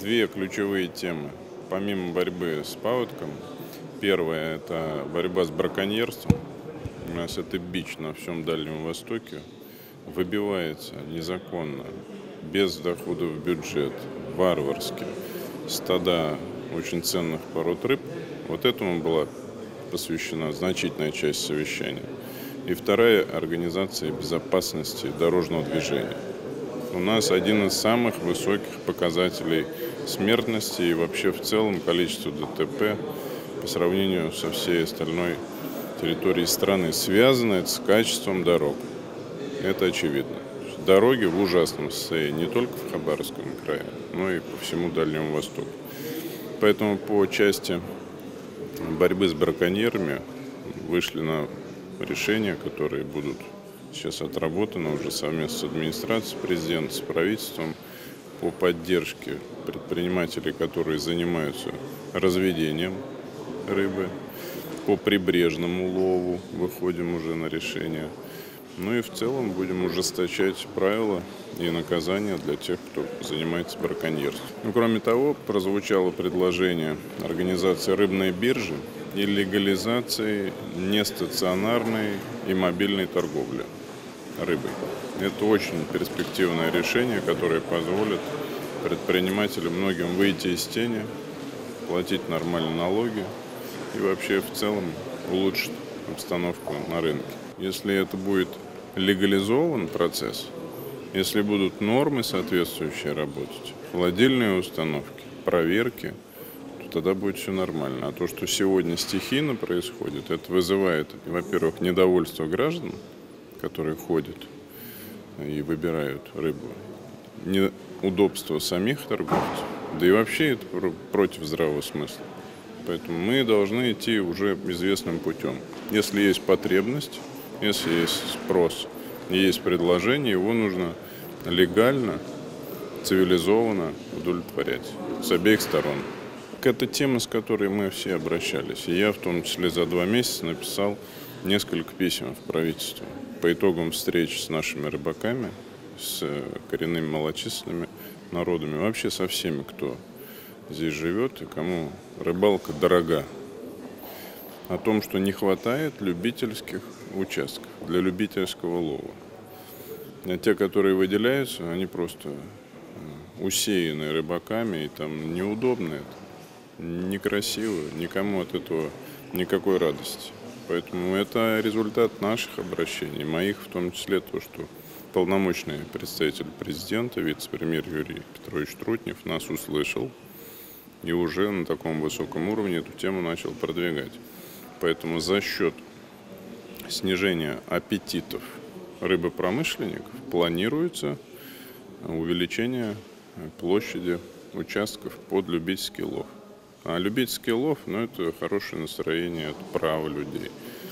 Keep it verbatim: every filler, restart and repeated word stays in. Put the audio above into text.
две ключевые темы. Помимо борьбы с паводком, первое – это борьба с браконьерством. У нас это бич на всем Дальнем Востоке. Выбивается незаконно, без доходов в бюджет, варварски, стада очень ценных пород рыб. Вот этому была посвящена значительная часть совещания. И вторая – организация безопасности дорожного движения. У нас один из самых высоких показателей смертности и вообще в целом количество ДТП по сравнению со всей остальной территорией страны. Связано это с качеством дорог. Это очевидно. Дороги в ужасном состоянии не только в Хабаровском крае, но и по всему Дальнему Востоку. Поэтому по части борьбы с браконьерами вышли на решения, которые будут сейчас отработаны уже совместно с администрацией президента, с правительством по поддержке предпринимателей, которые занимаются разведением рыбы, по прибрежному лову выходим уже на решение. Ну и в целом будем ужесточать правила и наказания для тех, кто занимается браконьерством. Ну, кроме того, прозвучало предложение организации рыбной биржи и легализации нестационарной и мобильной торговли рыбой. Это очень перспективное решение, которое позволит предпринимателям многим выйти из тени, платить нормальные налоги и вообще в целом улучшить обстановку на рынке. Если это будет легализован процесс, если будут нормы соответствующие работать, холодильные установки, проверки, то тогда будет все нормально. А то, что сегодня стихийно происходит, это вызывает, во-первых, недовольство граждан, которые ходят и выбирают рыбу, неудобство самих торговцев, да и вообще это против здравого смысла. Поэтому мы должны идти уже известным путем. Если есть потребность, если есть спрос и есть предложение, его нужно легально, цивилизованно удовлетворять с обеих сторон. Это тема, с которой мы все обращались. И я в том числе за два месяца написал несколько писем в правительство по итогам встреч с нашими рыбаками, с коренными малочисленными народами, вообще со всеми, кто здесь живет и кому рыбалка дорога. О том, что не хватает любительских участков для любительского лова. А те, которые выделяются, они просто усеяны рыбаками, и там неудобно это, некрасиво, никому от этого никакой радости. Поэтому это результат наших обращений, моих в том числе, то, что полномочный представитель президента, вице-премьер Юрий Петрович Трутнев нас услышал и уже на таком высоком уровне эту тему начал продвигать. Поэтому за счет снижения аппетитов рыбопромышленников планируется увеличение площади участков под любительский лов. А любительский лов, ну, это хорошее настроение, это право людей.